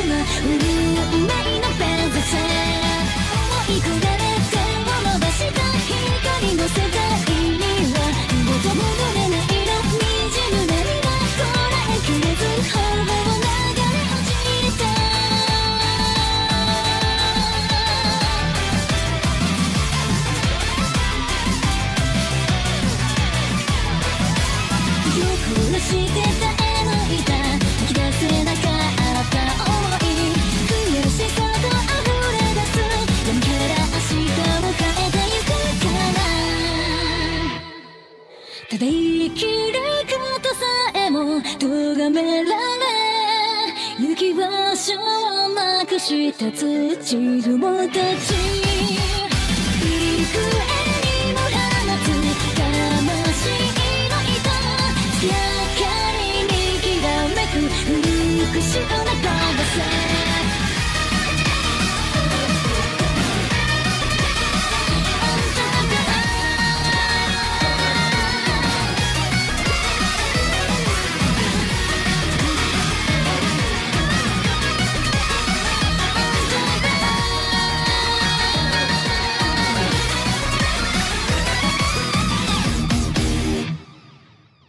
運命のペンザセ思い焦がれ手を伸ばした光の世界には二度と戻れない色滲む涙こらえきれず頬を流れ落ちたよくしてた絵の板吐き出せなかった想い悔しさと溢れ出す闇から明日を変えてゆくからただ生きることさえも咎められ行き場所をなくした土雲たち